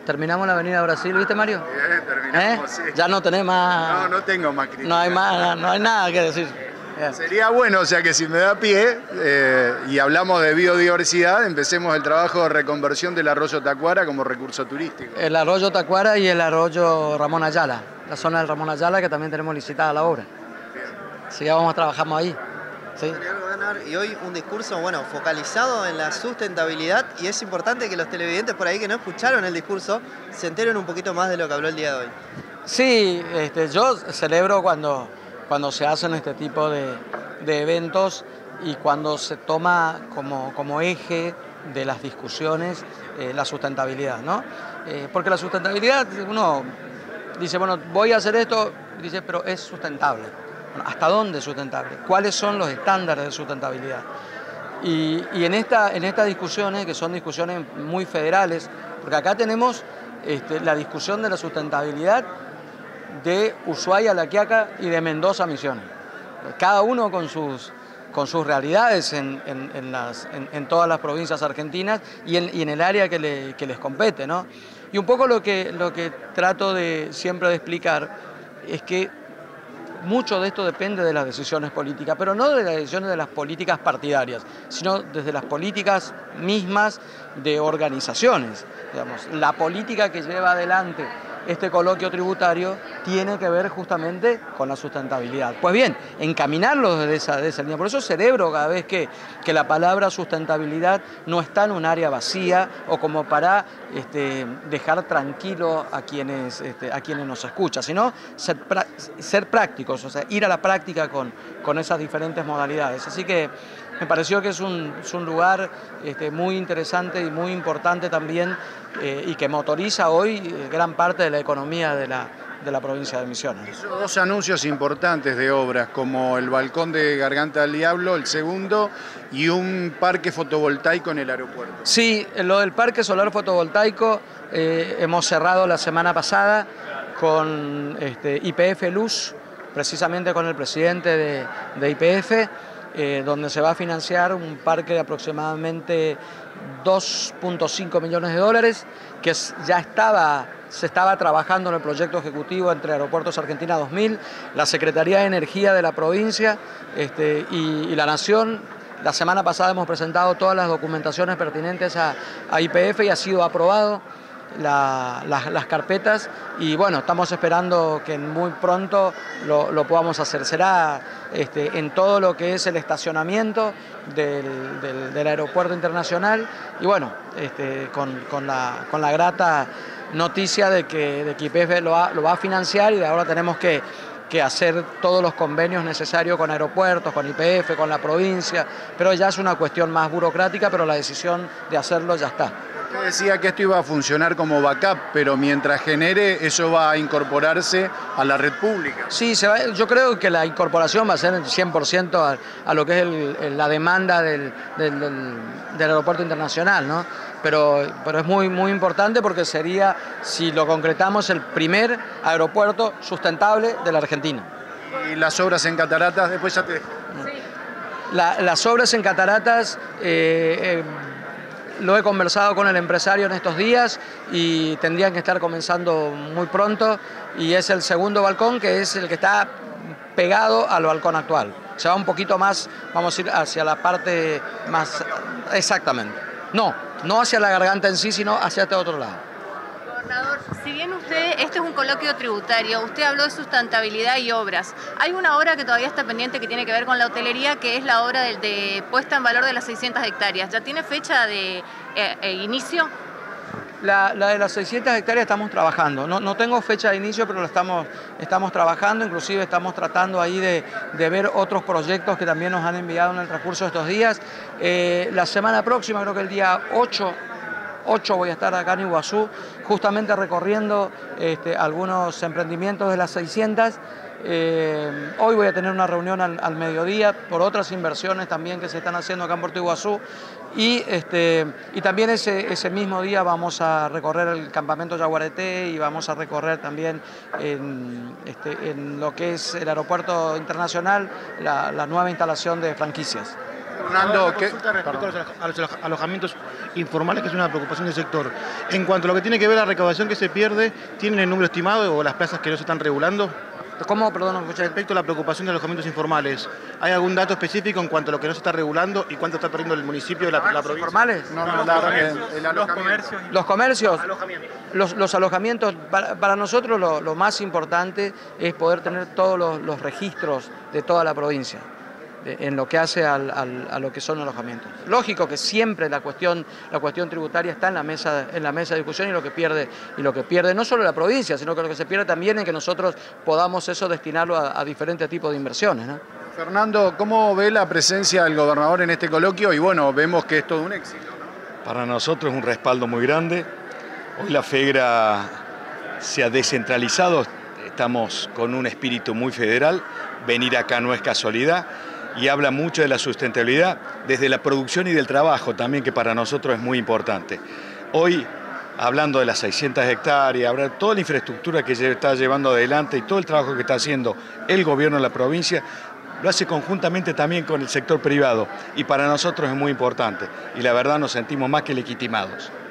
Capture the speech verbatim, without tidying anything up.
terminamos la Avenida Brasil, ¿viste, Mario? Bien, terminamos, ¿Eh? sí. Ya no tenés más... No, no tengo más crítica. No hay, más, no hay nada que decir. Bien. Sería bueno, o sea que si me da pie, eh, y hablamos de biodiversidad, empecemos el trabajo de reconversión del arroyo Tacuara como recurso turístico. El arroyo Tacuara y el arroyo Ramón Ayala, la zona del Ramón Ayala que también tenemos licitada la obra. Bien. Sí, ya vamos a trabajamos ahí. ¿Sí? Y hoy un discurso, bueno, focalizado en la sustentabilidad, y es importante que los televidentes por ahí que no escucharon el discurso se enteren un poquito más de lo que habló el día de hoy. Sí, este, yo celebro cuando, cuando se hacen este tipo de, de eventos y cuando se toma como, como eje de las discusiones eh, la sustentabilidad, ¿no? Eh, porque la sustentabilidad, uno dice, bueno, voy a hacer esto, dice, pero es sustentable. ¿Hasta dónde es sustentable? ¿Cuáles son los estándares de sustentabilidad? Y, y en, esta, en estas discusiones, que son discusiones muy federales, porque acá tenemos este, la discusión de la sustentabilidad de Ushuaia, La Quiaca y de Mendoza, Misiones. Cada uno con sus, con sus realidades en, en, en, las, en, en todas las provincias argentinas y en, y en el área que, le, que les compete, ¿no? Y un poco lo que, lo que trato de, siempre de explicar es que mucho de esto depende de las decisiones políticas, pero no de las decisiones de las políticas partidarias, sino desde las políticas mismas de organizaciones. Digamos, la política que lleva adelante este coloquio tributario tiene que ver justamente con la sustentabilidad. Pues bien, encaminarlo desde esa, desde esa línea. Por eso celebro cada vez que, que la palabra sustentabilidad no está en un área vacía o como para este, dejar tranquilo a quienes, este, a quienes nos escuchan, sino ser, ser prácticos, o sea, ir a la práctica con, con esas diferentes modalidades. Así que me pareció que es un, es un lugar este, muy interesante y muy importante también eh, y que motoriza hoy eh, gran parte de la economía de la, de la provincia de Misiones. Hizo dos anuncios importantes de obras, como el balcón de Garganta del Diablo, el segundo, y un parque fotovoltaico en el aeropuerto. Sí, lo del parque solar fotovoltaico eh, hemos cerrado la semana pasada con este, Y P F Luz, precisamente con el presidente de, de Y P F, Eh, donde se va a financiar un parque de aproximadamente dos punto cinco millones de dólares, que ya estaba, se estaba trabajando en el proyecto ejecutivo entre Aeropuertos Argentina dos mil, la Secretaría de Energía de la provincia este, y, y la Nación. La semana pasada hemos presentado todas las documentaciones pertinentes a, a Y P F y ha sido aprobado La, las, las carpetas y bueno, estamos esperando que muy pronto lo, lo podamos hacer. Será este, en todo lo que es el estacionamiento del, del, del aeropuerto internacional y bueno, este, con, con, la, con la grata noticia de que, de que Y P F lo va, lo va a financiar y de ahora tenemos que, que hacer todos los convenios necesarios con aeropuertos, con Y P F, con la provincia, pero ya es una cuestión más burocrática, pero la decisión de hacerlo ya está. Usted decía que esto iba a funcionar como backup, pero mientras genere, eso va a incorporarse a la red pública. Sí, se va, yo creo que la incorporación va a ser cien por ciento a, a lo que es el, el, la demanda del, del, del, del aeropuerto internacional, ¿no? Pero, pero es muy, muy importante porque sería, si lo concretamos, el primer aeropuerto sustentable de la Argentina. Y las obras en Cataratas, después ya te dejo. La, las obras en Cataratas... Eh, eh, Lo he conversado con el empresario en estos días y tendrían que estar comenzando muy pronto y es el segundo balcón que es el que está pegado al balcón actual. Se va un poquito más, vamos a ir hacia la parte más... Exactamente. No, no hacia la garganta en sí, sino hacia este otro lado. Gobernador, si bien usted, este es un coloquio tributario, usted habló de sustentabilidad y obras. Hay una obra que todavía está pendiente que tiene que ver con la hotelería, que es la obra de, de puesta en valor de las seiscientas hectáreas. ¿Ya tiene fecha de eh, eh, inicio? La, la de las seiscientas hectáreas estamos trabajando. No, no tengo fecha de inicio, pero lo estamos, estamos trabajando. Inclusive estamos tratando ahí de, de ver otros proyectos que también nos han enviado en el transcurso de estos días. Eh, la semana próxima, creo que el día ocho, ocho voy a estar acá en Iguazú, justamente recorriendo este, algunos emprendimientos de las seiscientas. Eh, hoy voy a tener una reunión al, al mediodía por otras inversiones también que se están haciendo acá en Puerto Iguazú y, este, y también ese, ese mismo día vamos a recorrer el campamento Yaguareté y vamos a recorrer también en, este, en lo que es el aeropuerto internacional la, la nueva instalación de franquicias. Fernando, ¿qué? Respecto a los alojamientos informales, que es una preocupación del sector. En cuanto a lo que tiene que ver la recaudación que se pierde, ¿tienen el número estimado o las plazas que no se están regulando? ¿Cómo? Perdón, no escuché. Respecto a la preocupación de alojamientos informales, ¿hay algún dato específico en cuanto a lo que no se está regulando y cuánto está perdiendo el municipio de la, la provincia? ¿Informales? No, no, la verdad que el Los comercios. Los comercios, Alojamiento. los, los alojamientos, para, para nosotros lo, lo más importante es poder tener todos los, los registros de toda la provincia de, en lo que hace al, al, a lo que son alojamientos. Lógico que siempre la cuestión, la cuestión tributaria está en la mesa, en la mesa de discusión y lo que pierde, y lo que pierde no solo la provincia, sino que lo que se pierde también en que nosotros podamos eso destinarlo a, a diferentes tipos de inversiones, ¿no? Fernando, ¿cómo ve la presencia del gobernador en este coloquio? Y bueno, vemos que es todo un éxito, ¿no? Para nosotros es un respaldo muy grande. Hoy la FEGRA se ha descentralizado, estamos con un espíritu muy federal. Venir acá no es casualidad y habla mucho de la sustentabilidad desde la producción y del trabajo también, que para nosotros es muy importante. Hoy, hablando de las seiscientas hectáreas, hablar de toda la infraestructura que está llevando adelante y todo el trabajo que está haciendo el gobierno de la provincia, lo hace conjuntamente también con el sector privado y para nosotros es muy importante y la verdad nos sentimos más que legitimados.